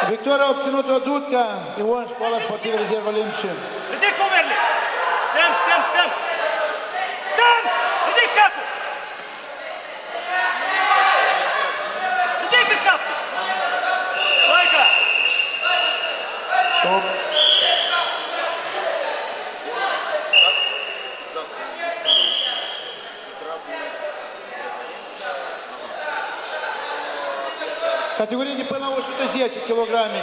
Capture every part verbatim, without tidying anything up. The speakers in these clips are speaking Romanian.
Victoria a obținut-o Dudca, Ion, Școala Sportivă Rezervă Limpice. Ridic comerle! Stăm, stăm, stăm! Stăm! Ridic capul! Ridică capul! Băica! Stop! Categorie de până la o sută zece kilograme.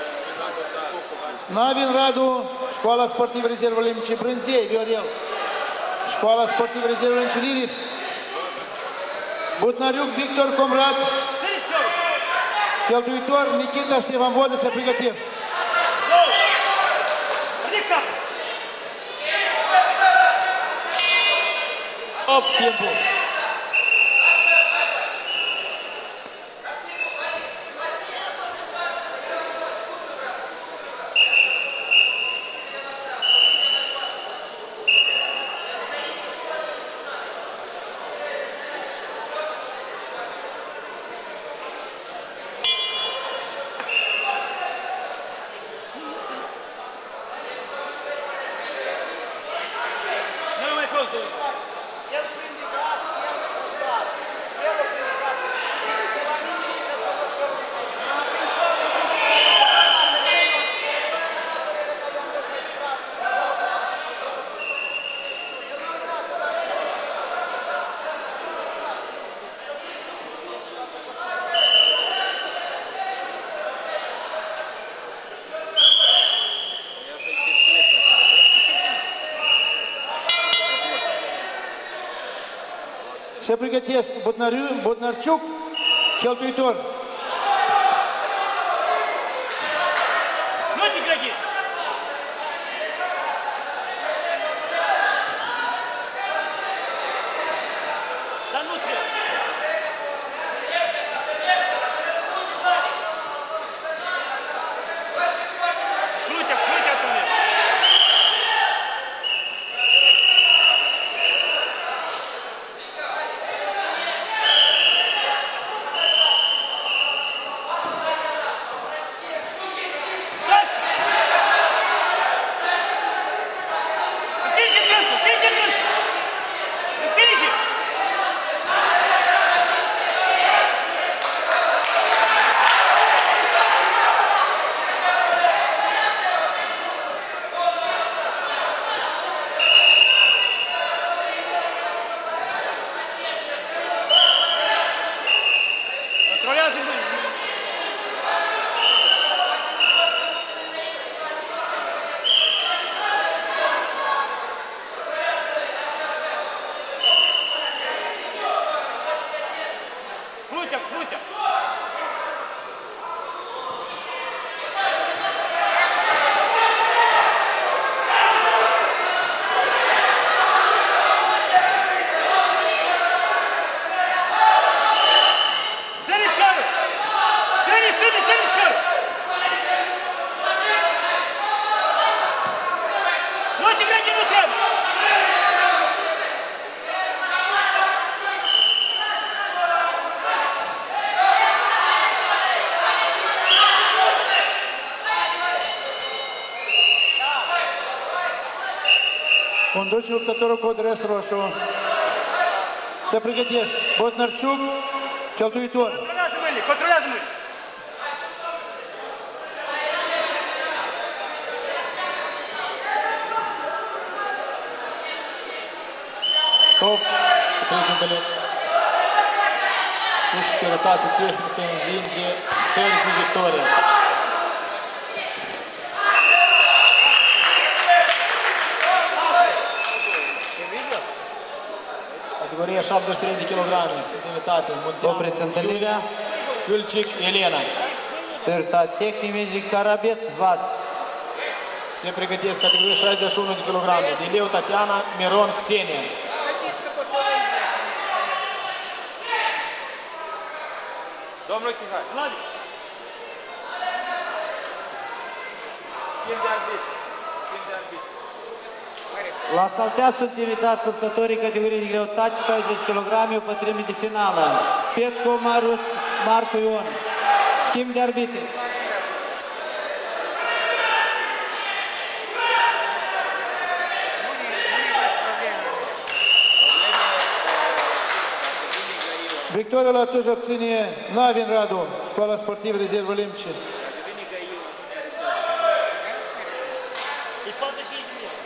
Navin Radu, Școala Sportivă Rezervă Limpice Brânzei, Viorel. Școala Sportivă Rezervă Limpice Lirips. Butnariuc Victor Comrat. Cheltuitor Nikita Ștefan Vodă se pregătesc. Op, timpul. Se pregătesc Butnarciuc, Cheltuitor. Nu te grădi! Dar nu trebuie! Frutea, frutea tu mergi! Conduce luptătorul cu dres roșu. Se pregătesc Butnarciuc, Cheltuitor. Controlează mâinile, controlează mâinile. Stop. Prezentele. Cu superioritate tehnică învinge Terzi Victoria. Categoria șaptezeci și trei de kilograme. Superioritate. Munteanu Iulia. Culcic Elena. Superioritate tehnică Carabet Vad. Se pregătesc categoria șaizeci și unu de kilograme. Dileu Tatiana, Miron Xenia. Domnul Chihai. Vladi. Timp de arbit. Timp de arbit. La saltea sunt invitați luptătorii categorii de greutate șaizeci de kilograme, o pătrime de finală. Petco Marus, Marcu Ion. Schimb de arbitri. Victoria la Tuj obține Navin Radu, Școala Sportivă Rezervă Olimpice. E pauză și ești mie.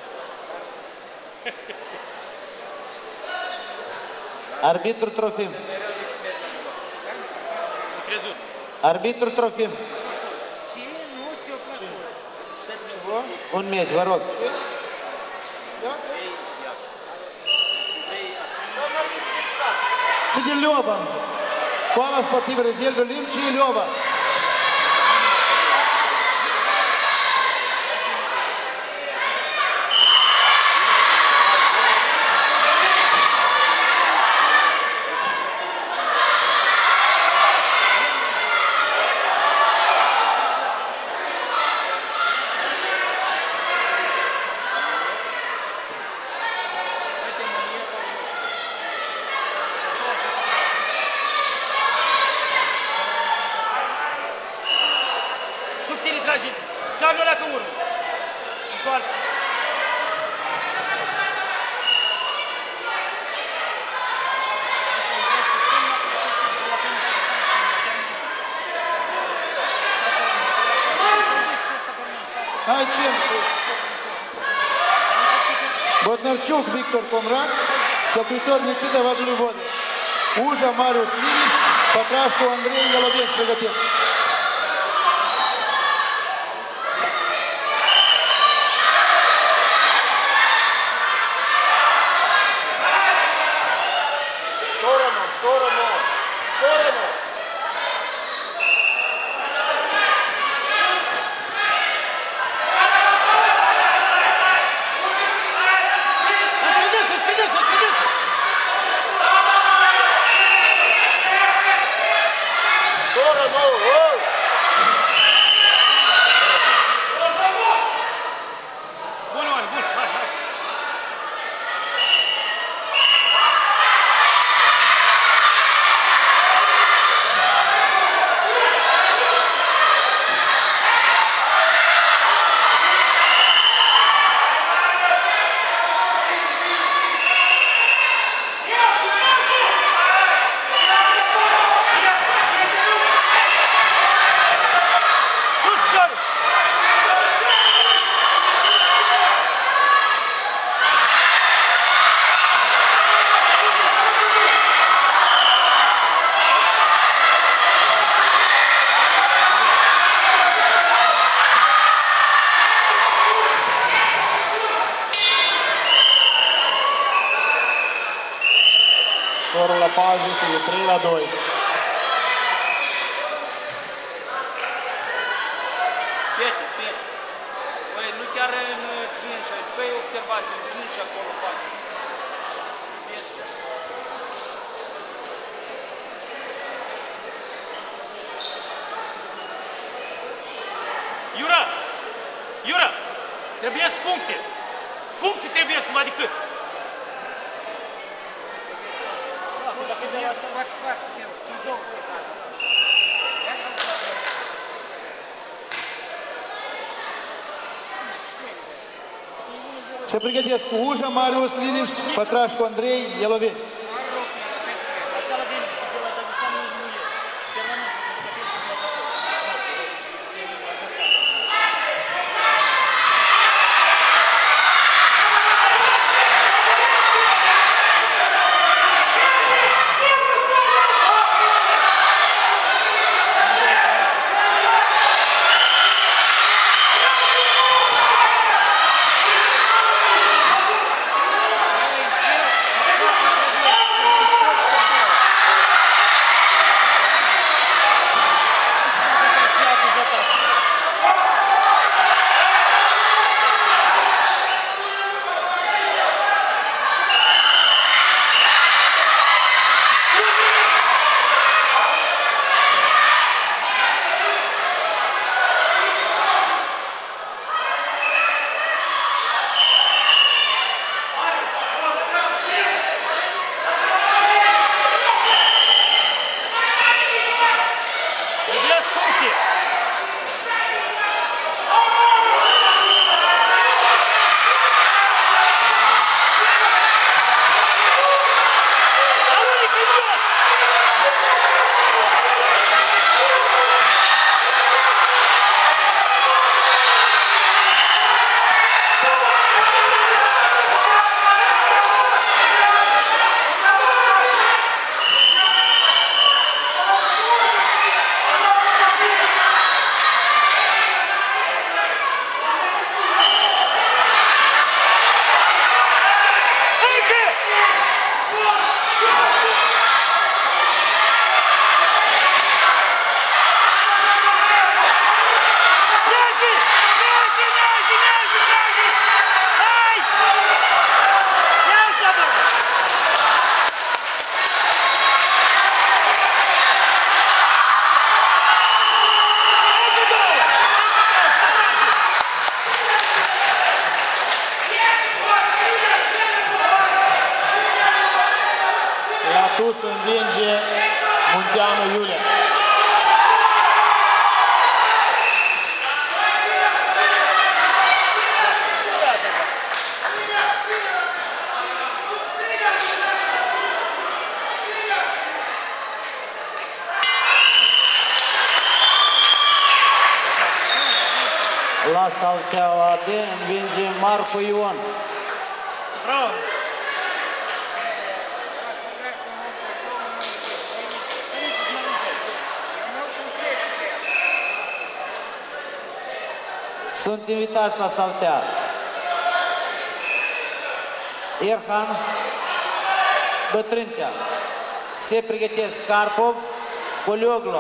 Arbitru Trofim. Crezut. Arbitru Trofim. Ce? Nu ți-o plăcut. Un meci, vă rog. Și din Leoba. Școala Sportivă Rezervă Olimpice Leoba. Subtili tragi. Să-mi ăla că urmă. Întoarce. Hai, centru. Botnarciuc Victor Comran, cheltuitor Nikita Vaduluvodă. Uja Marius Liliț, Pătrașcu Andrei Ialovesc pregătesc. Сторону, сторону, сторону. Suspendez, suspendez, suspendez. Сторону, ой. Bun, Ioan, bun. Hai, hai. Sus, picioare. Scorul la pauză este de trei la doi. Piete, piete. Păi nu chiar în cinci, păi observați, în cinci acolo fac. Piete. Iura! Iura! Trebuie puncte! Puncte trebuie, numai decât! Se pregătesc cu Uja Marius Liliț, Pătrașcu Andrei Ialovesc. Tușu învinge Munteanu Iulia. La Salteaua B învinge Marcu Ion. Bravo! Sunt invitați la Saltea Erhan, Bătrâncea. Se pregătesc Karpov, Polioglo.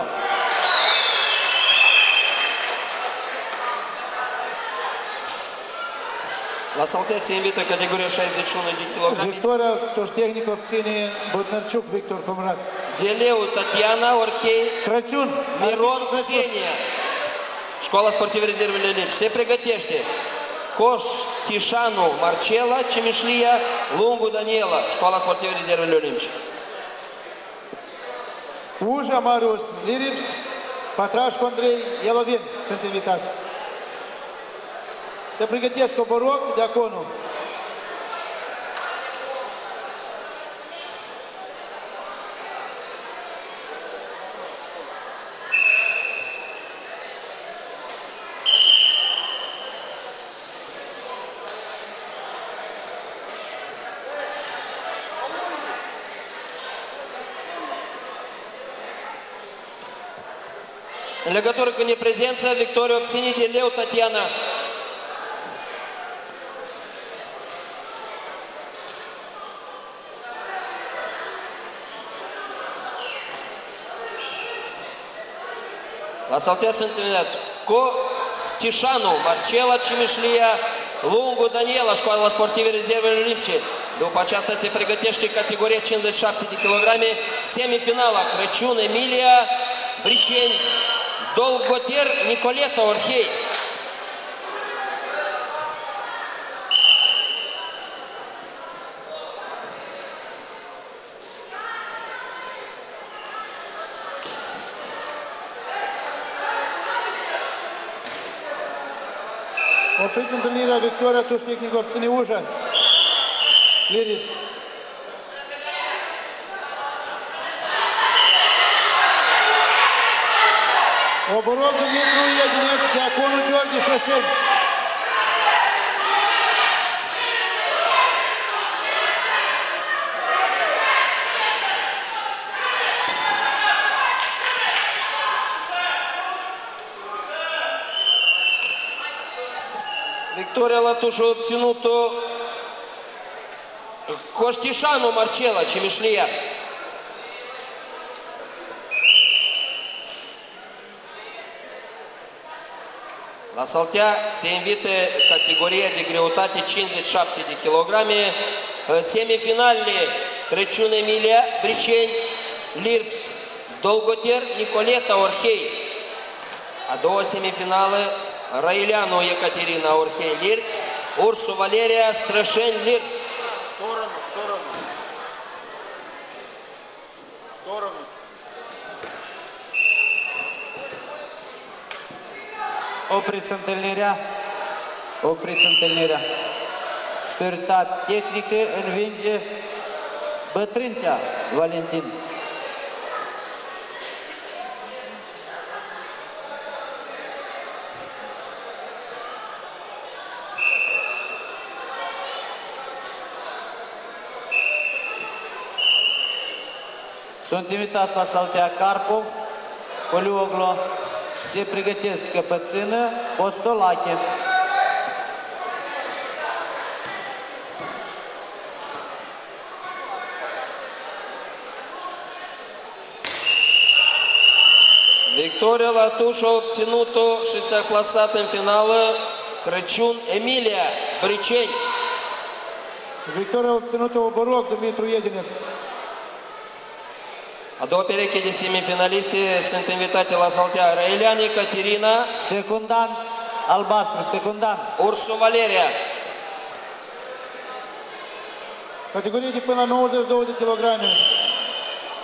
La Saltea se invită categoria șaizeci și unu de kilograme. Victoria Toștehnic obține Botnarciuc Victor Comrat. Deleu Tatiana, Orhei, Crăciun. Miron Ksenia. Școala sportivă rezervele Olimpice. Se pregătește Coștișanu Marcela, Cimișlia, Lungu Daniela. Școala sportivă rezervele Olimpice. Uja Marius Lirips, Patrașcu Andrei Ielovin sunt invitați. Se pregătesc Oboroc, Deaconu. În legătură cu neprezența, victoria obține de Leu Tatiana. La Saltea sunt invitați Costișanu Marcela, Cimișlia, Lungu Daniela, Școala sportivă rezervele Olimpice. După aceasta se pregătește categoria cincizeci și șapte de kilograme, semifinala Crăciun Emilia, Briceni, Dolgoter Nicoleta Orhei. Opriți întâlnirea, Victoria Toștehnic obține Uja Lirips. Oboroc Dumitru Iedineț, Deaconu Gheorghe Slășeni. Victoria la Tușu a obținut-o Coștișanu Marcela, Cimișlia. La Saltea se invită categoria de greutate cincizeci și șapte de kilograme, semifinalele Crăciun Emilia, Briceni, Lirps, Dolgoter Nicoleta Orhei. A doua semifinală Răileanu Ecaterina Orhei Lirps, Ursu Valeria Strășeni Lirps. Сторону, сторону. Сторону. Opriți întâlnirea. Opriți întâlnirea. Superioritate tehnică învinge Bătrâncea Valentin. Sunt invitați la Saltea Karpov, Polioglo. Se pregătesc Căpățână, Postolache. Victoria la Tușu a obținut-o și s-a clasat în finală Crăciun Emilia, Briceni. Victoria a obținut-o Oboroc Dumitru Iedineț. A doua pereche de semifinaliste sunt invitate la Saltea Răileanu Ecaterina, Secundant, albastru, secundant. Ursu Valeria. Categorie de până la nouăzeci și doi de kilograme.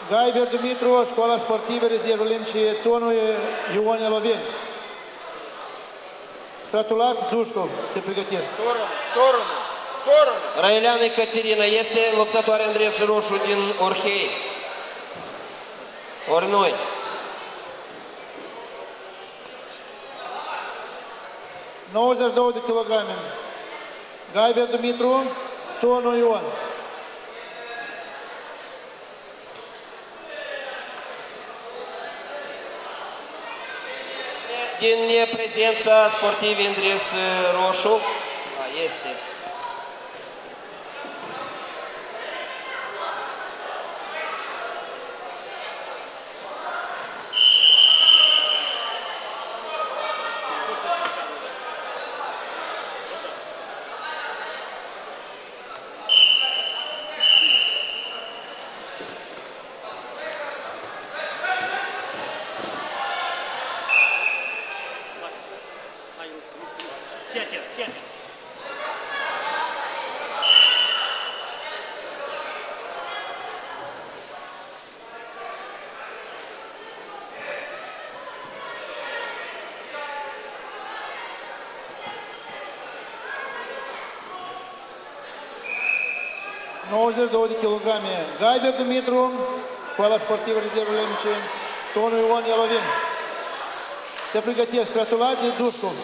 Gaiber Dumitru, Școala Sportivă Rezervă Limcie, Tonul Ion Eloveni. Stratulat Dușcov se pregătesc. Storoну, storoну, storonu. Raeleanu Caterina este luptătoare în dres roșu din Orhei. Ori noi. nouăzeci și doi de kilograme. Gaiber Dumitru, Tonul Ion. Din neprezența sportivii în dres roșu. Da, este. Сядь, сядь. nouăzeci și doi de kilograme. Gaiber Dumitru, Școala Sportivă Rezervă Limcie, Tonul Ion Eloveni. Se pregătesc. Stratulat de Dușcov.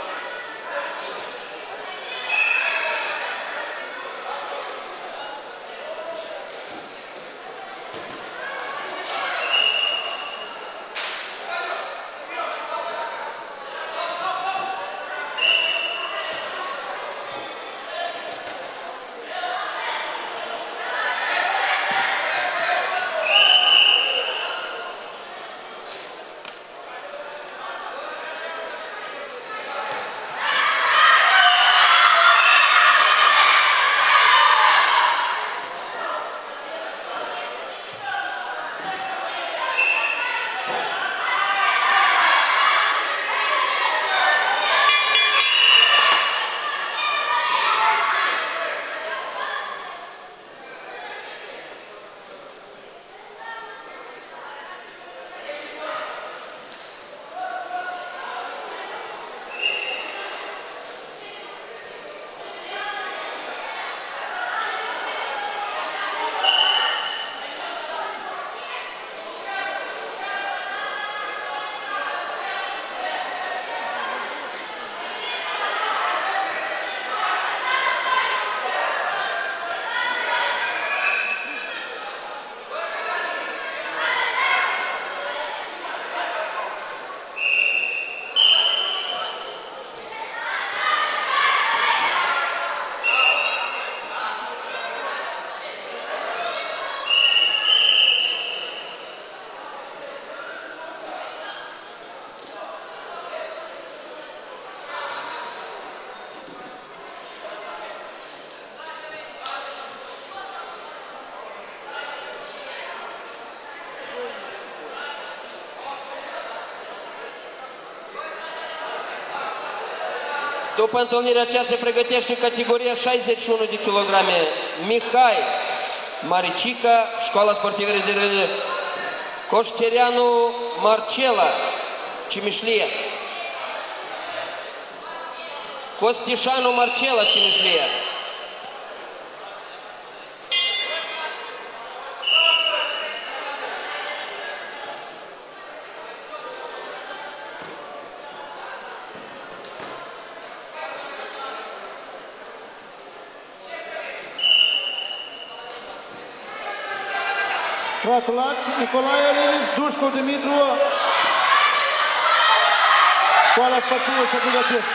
După întâlnirea aceea se pregătește categoria șaizeci și unu de kilograme. Mihai Maricica, Școala Sportivă Rezervă Coștereanu Marcela, Cimișlie. Costișanu Marcela, Cimișlie. Stratulat Nicolae Liniț, Dușcov Dumitru, Școala Sportivă se pregătesc.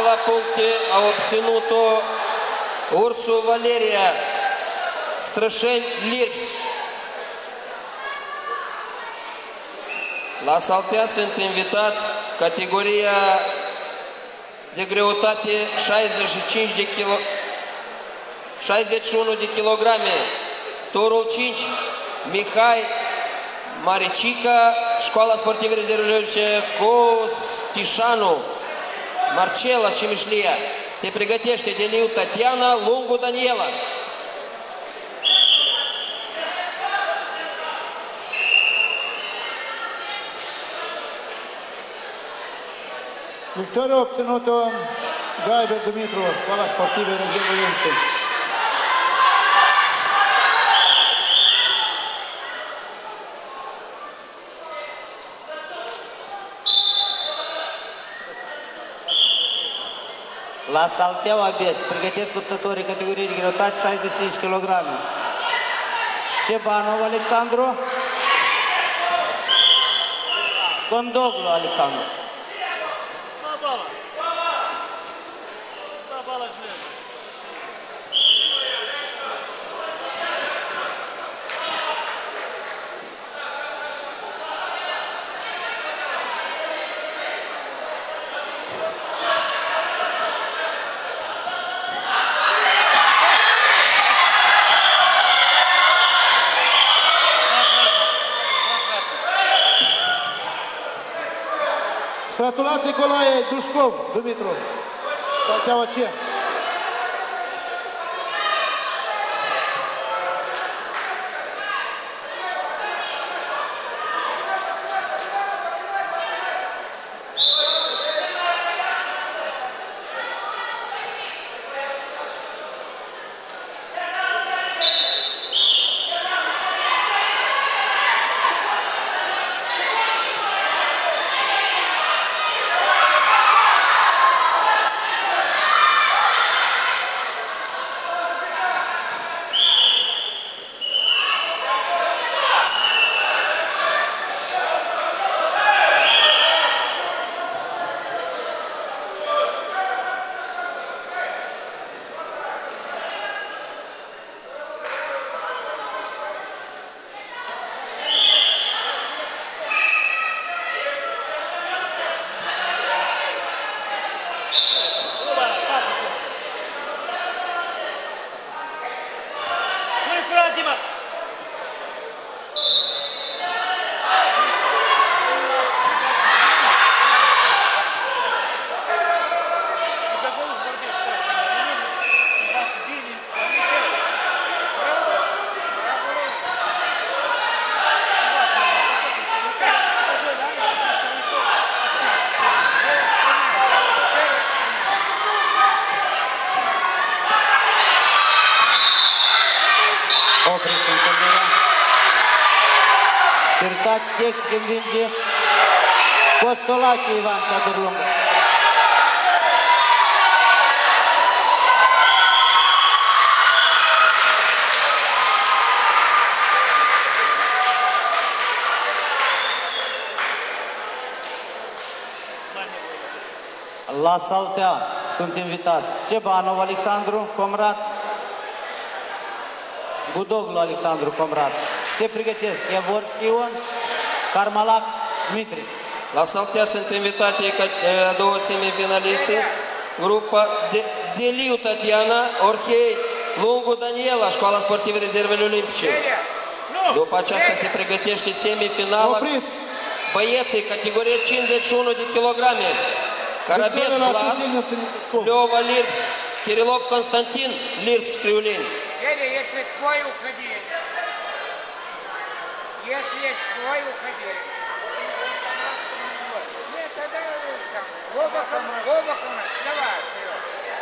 la puncte a obținut-o Ursu Valeria, Strășeni Lirps. La saltea sunt invitați categoria de greutate șaizeci și cinci de kg, șaizeci și unu de kilograme. Turul cinci, Mihai Maricica, Școala Sportivă Rezervele Olimpice Costișanu, Marcela și Mișlia. Se pregătește Deliu Tatiana, Lungu Daniela. Victoria obținută Gaiber Dumitru, Școala Sportivă Rezervele Olimpice. La Salteaua B se pregătesc luptătorii categoriei de greutate șaizeci și cinci kilograme. Cebanov Alexandru, Condoglu Alexandru. Stratulat Nicolae Dușcov, Dumitru, Salteaua C. Tehnic învinge Costolache Ivan Ceadur Lungă. La Saltea sunt invitați Cebanov Alexandru, Comrat, Gudoglu Alexandru, Comrat. Se pregătesc Iavorski Ion, Carmalac Dmitri. La Saltea sunt invitate două semifinaliste, grupa de Deliu Tatiana, Orhei Lungu Daniela, Școala Sportivă Rezervele Olimpice. După aceasta se pregătește semifinala băieții, categorie cincizeci și unu de kilograme. Carabet Vlad, Leova Lirps, Kirilov Constantin, Lirps Criuleni. Федя, если твой, уходи. Если есть твой, уходи. Нет, тогда сам. Глубоко, глубоко у нас. Давай, вперед.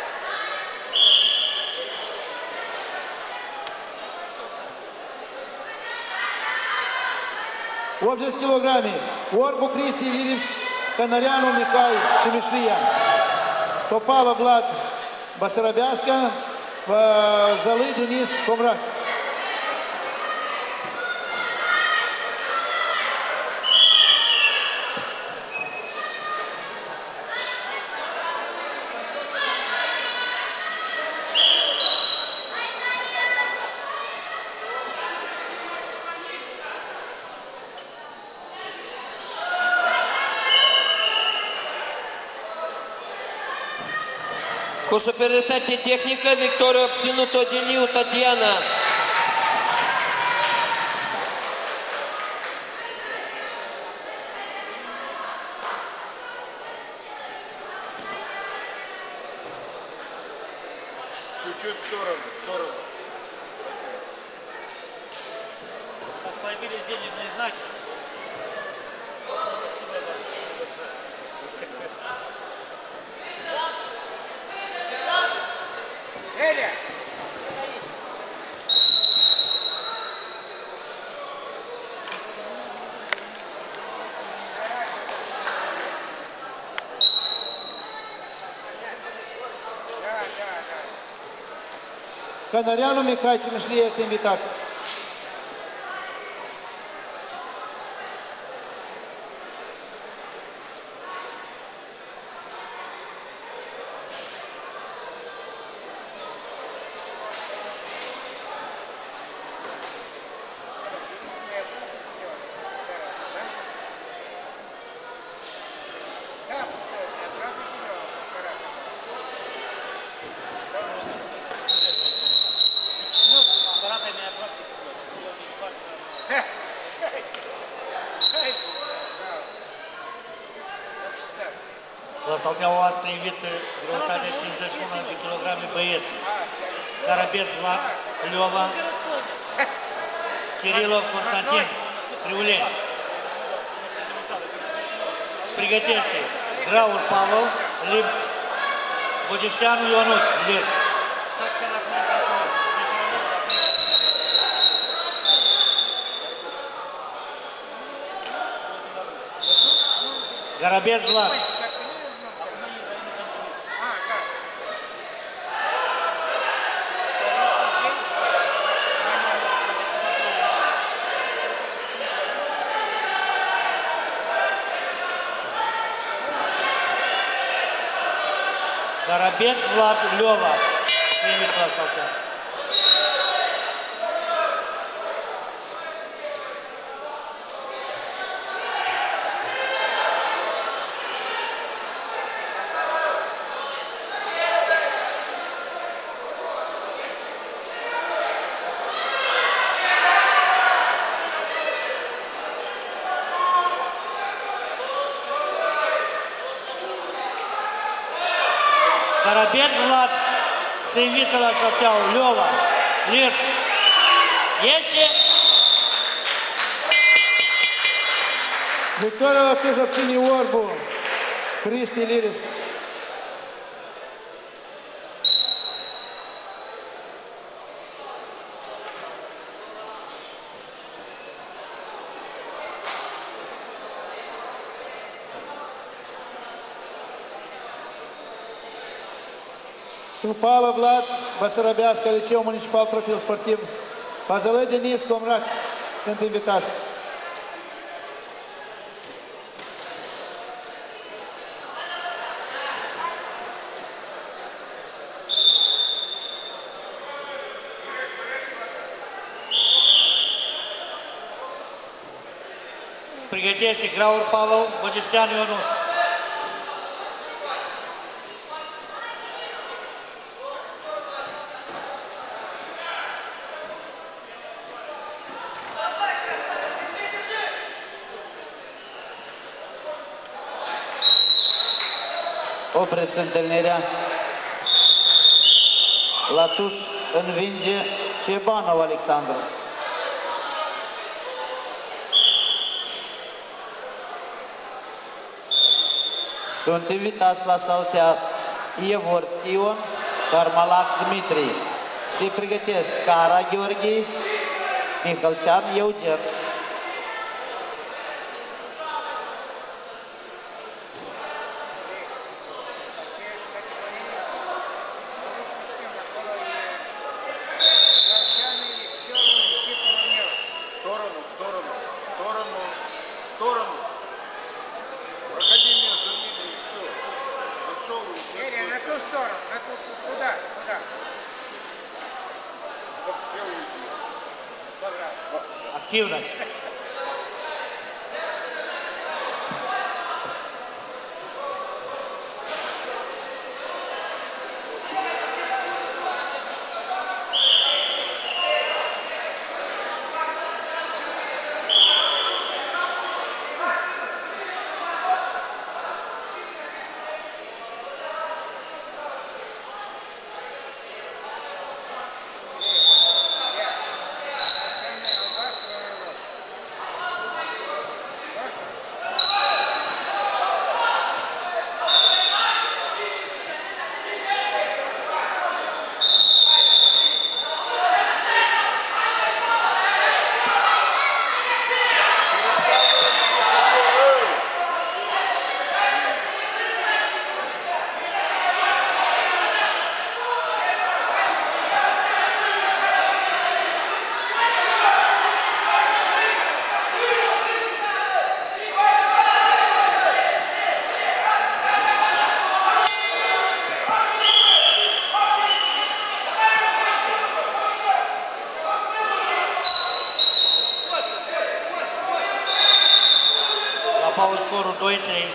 optzeci kilograme. Orbu Cristi Lirips, Canarianu Mihai Cimișlia. Topală Vlad Basarabeasca, Zalăi Denis Comrat. Cu superioritate tehnică, victoria obținută de Liu Tatiana. Чуть-чуть в сторону, в сторону. Появились денежные знаки. Эля! Canarianu Mihai Cimișlie este invitat. La Salteaua se invită greutatea cincizeci și unu de kilograme băieți. Carabeț Vlad, Liova, Kirilov Constantin, Triuleni. Pregătește Graur Pavel, Lipț, Budișteanu Ionuț, Lipț. Carabeț Vlad. Carabeț Vlad, Liova. Invit la Saltea. Carabeț Vlad se invită la Salteau, Liova, Lirț. Este? Victoria la Cluj obține Orbu, Cristi Liriț. Trupală Vlad, Basarabeasca, Liceu Municipal Profil Sportiv, Pazălăi Denis, Comrat, sunt invitați. Pregătește Graur Pavel, Budișteanu Ionuț. Opreți întâlnirea. Latuș învinge Cebanov Alexandru. Sunt invitați la Saltea Ievorski Ion, Carmalac Dmitri. Se pregătesc Cara Gheorghe, Mihălcean Eugen. Активность. pauză scorul doi trei.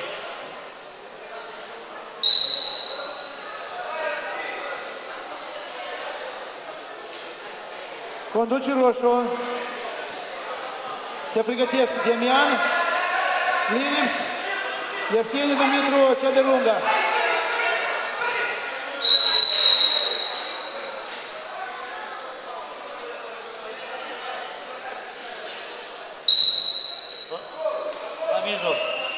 Conduce roșu. Se pregătesc Demian, Lirips, Efteni Dumitru, cea de lungă. La mijloc.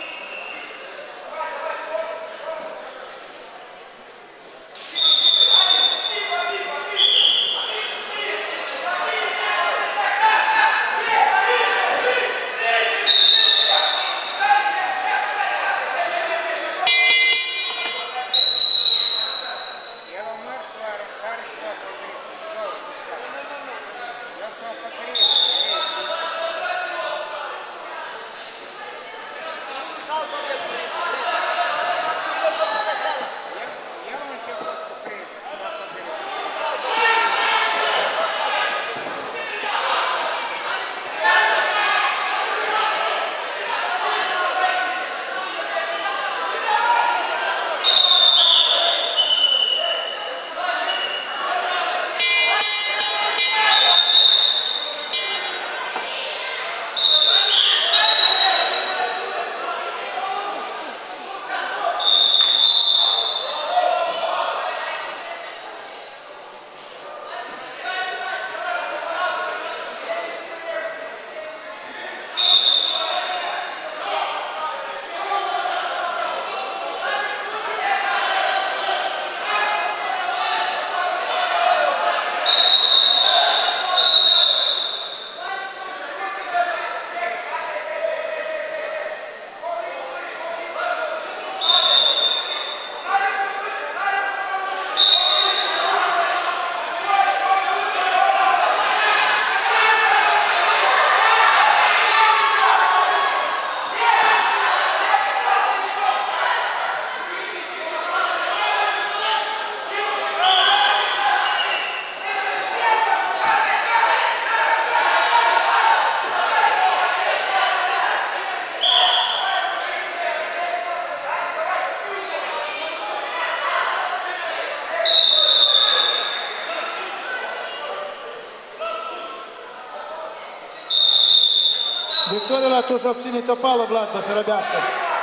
Victoria la tuș obține Topală Vlad Băsărăbească.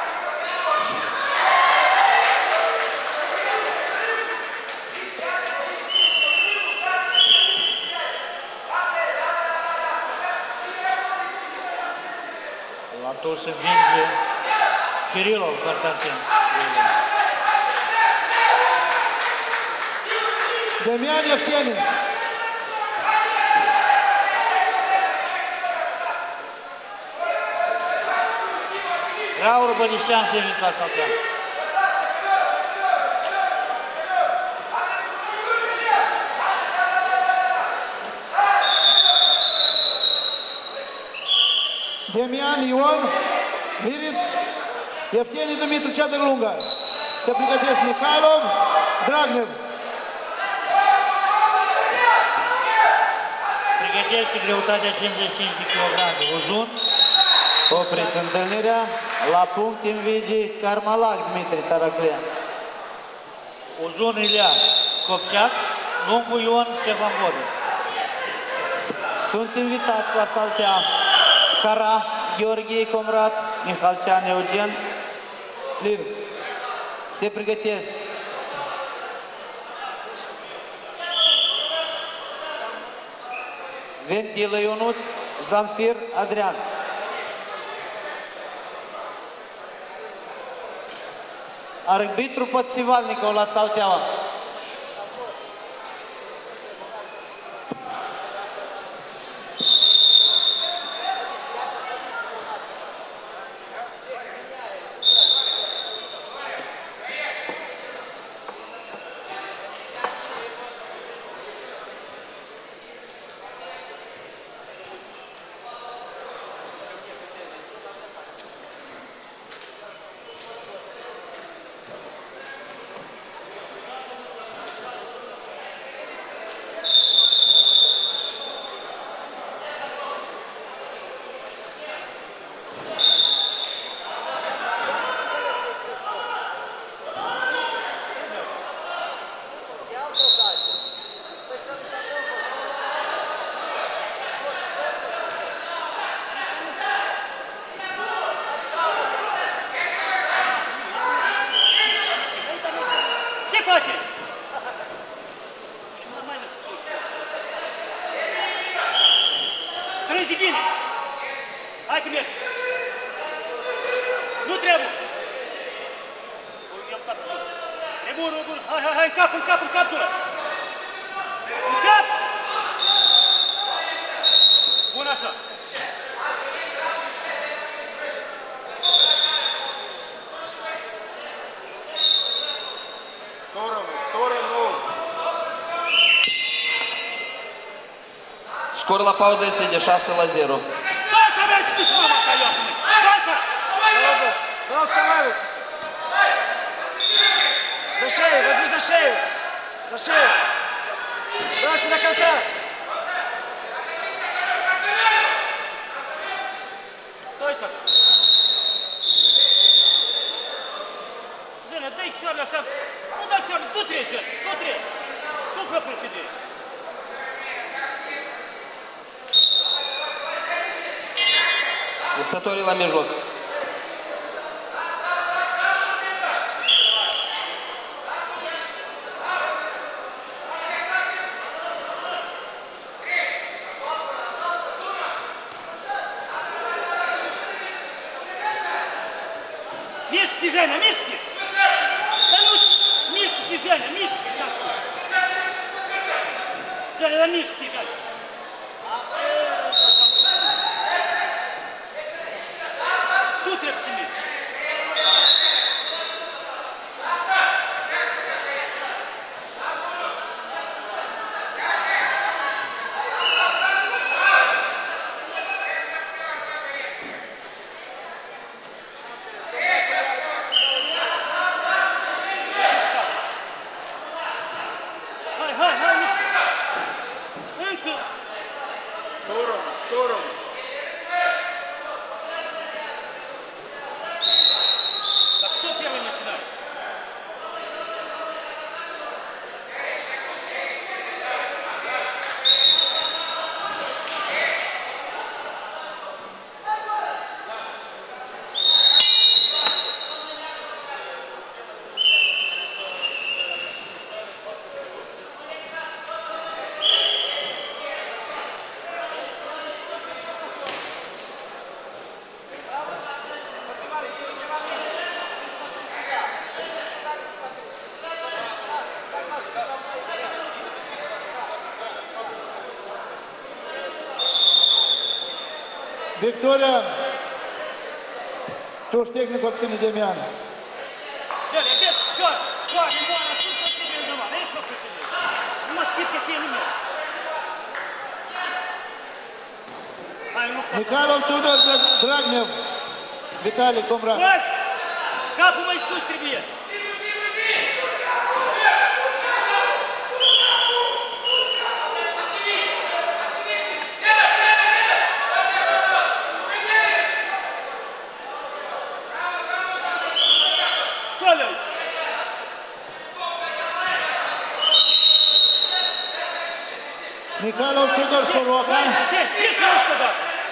La tuș se vinge Kirilov Constantin. Demian Efteni. Raul Băniștean se invit la Saltea. Demian Ion, Lirips, Efteni Dumitru, cea de lungă. Se pregătesc Mikhailov, Dragnev. Pregătește greutatea cincizeci și cinci de kilograme. Uzun. Opriți întâlnirea. La punct învige Carmalac Dmitri Taraclean. Uzun Ilia Copceac, Lungu Ion Ștefan Vodă. Sunt invitați la Saltea Cara, Gheorghe Comrat, Mihalcean Eugen, Lirips. Se pregătesc Ventilă Ionuț, Zamfir Adrian. Arbitru Podsivalnikov la Salteaua. mergi bine. Hai că mergi. Nu trebuie. E bun, e bun. Hai, hai, hai, în cap, în cap, în cap, dură. În cap. Bun așa. Сторону, сторону. Scor la pauză este de șase la zero. Fața mea, ce pus mama ca eu să mergi. Fața! Bravo, вставайте! За шею, возьми за шею! За шею! Дальше до конца! Stai так. Женя, дай чёрный шаг. Ну дай чёрный, тут режь, тут режь. Тут же прочиди. Luptătorii la mijloc. Мишки, Женя, мишки! Да ну, мишки, Женя, мишки! Женя, да мишки, Женя! Тут я к тебе. Хай, хай, хай! Энка! Сторону, сторону. Так кто первый начинает? Victoria, tuși tehnic obține Demiana. Женя, опять, все, все, не можно, тут что тебе дома, знаешь, что пришли? У нас списка все не нет. Ай, ну, Mikhailov Tudor Dragnev, Vitali Comrat. Ой, капу мои сустребие. Коля! Mikhailov Tudor Soroka, Тише руку туда!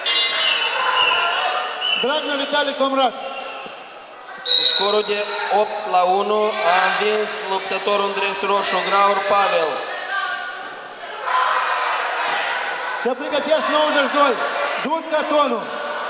Dragnev Vitali Comrat. Scorul de opt la unu a învins luptătorul în dres roșu, Graur Pavel. Se pregătesc nouăzeci și doi, Dudka Tonu.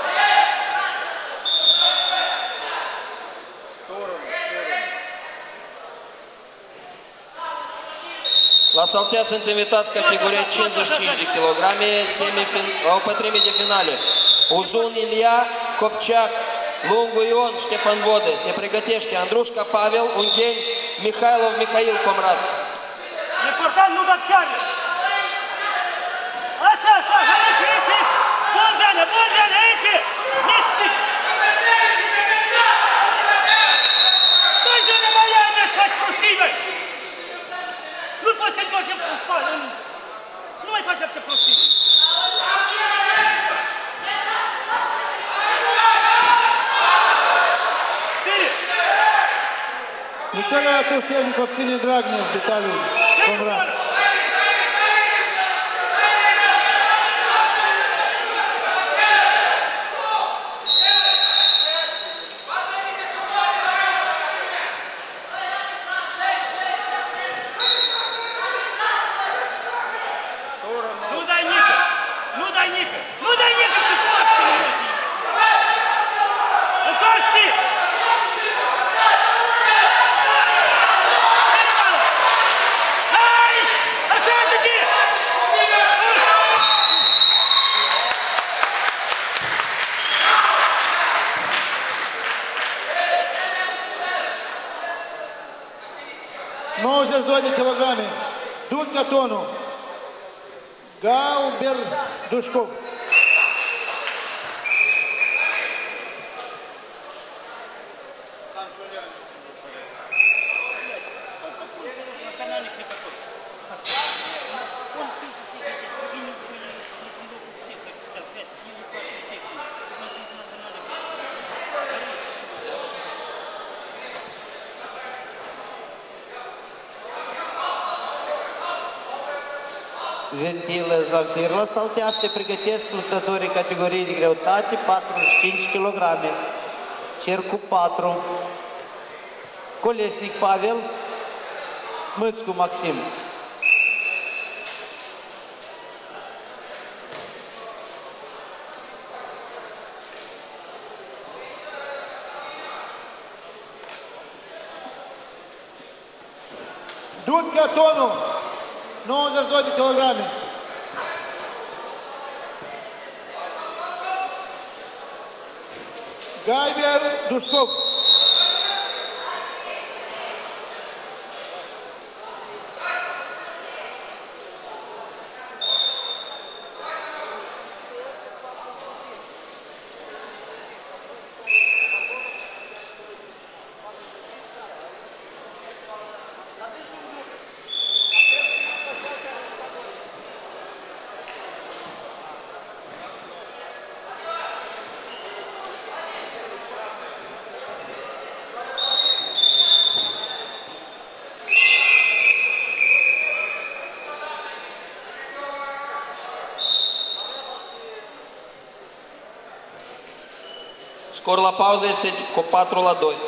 La saltea sunt invitați categoria cincizeci și cinci de kilograme, o pătrime de finale. Uzun Ilia, Copceac, Lungu Ion, Ștefan Vodă. Se pregătește Andrușca Pavel, Ungheni, Mihailov Mihail Comrat. Important nu dați seară! Așa, așa, hai, aici, aici! Bun, Женя, bun, Женя, aici! Miști! Băi, Женя, mai ia, ne faci prostii, băi! Nu poți să te întorci în spate, nu mai faci atâtea prostii! Victoria tuși tehnic obține Dragnev Vitali Comrat. Nu dai nică! Nu dai dai nică! Nu dai nică cu spate! Întoarce-te! Hai! Așează-te! nouăzeci și doi de kilograme. Dudka Tonu. Galber Dușcov. Ventilă Zamfir la Saltea se pregătesc luptătorii categoriei de greutate patruzeci și cinci kilograme. Cercu patru. Colesnic Pavel. Mâțcu Maxim. Dudka Tonu. nouăzeci și doi de kilograme. Galber Dușcov. Scorul la pauză este cu patru la doi.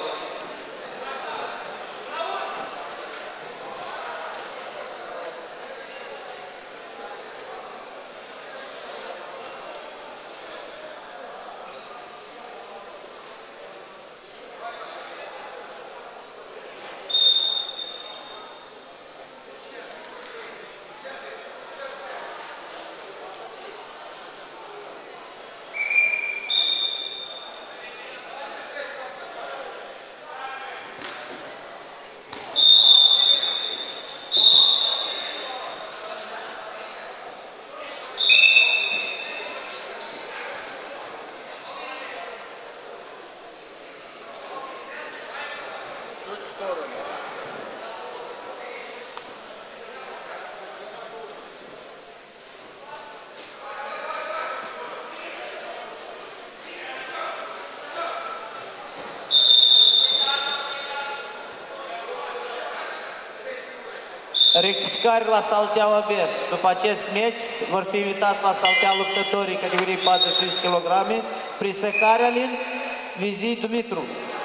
Rectificare la Salteaua B. După acest meci vor fi invitați la Saltea luptătorii categoriei patruzeci și cinci kilograme, Prisăcare Alin, Vizii Dumitru.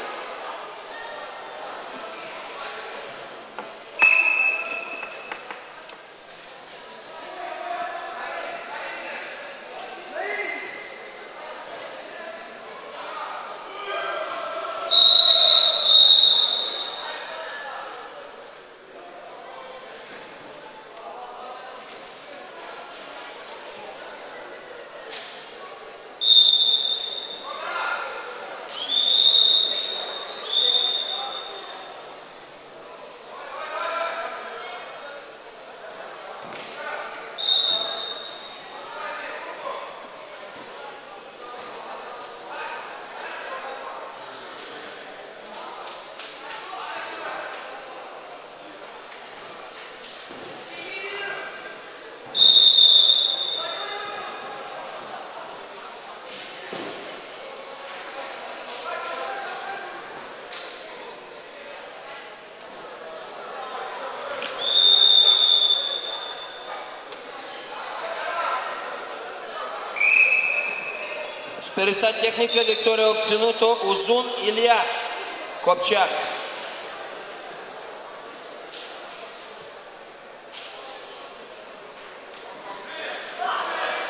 Superioritate tehnică, victoria obținută Uzun Ilia Copceac.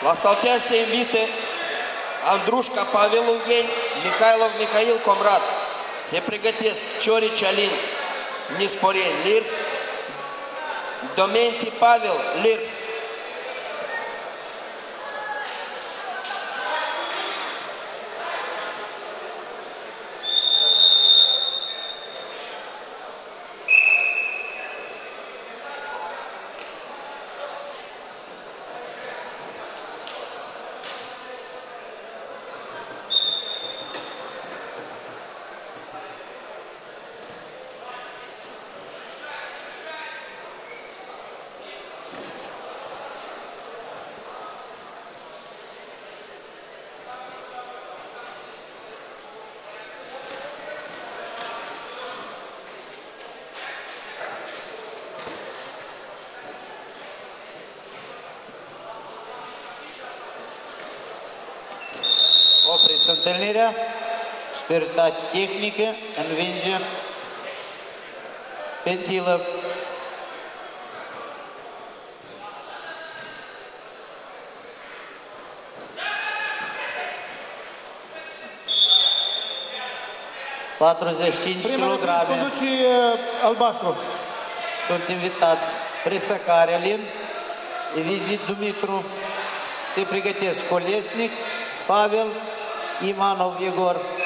La saltea se invită Andrușca Pavel Ungheni, Mihailov Mihail Comrat. Se pregătesc Ciorici Alin, Nisporeni Lirps, Domenti Pavel Lirps. Opriți întâlnirea, superioritate tehnică, învinge Pentilă. patruzeci și cinci kilograme. Prima conduce albastru. Sunt invitați Prisăcare Alin, Evizit Dumitru, se pregătesc Colesnic, Pavel, Imanov Igor.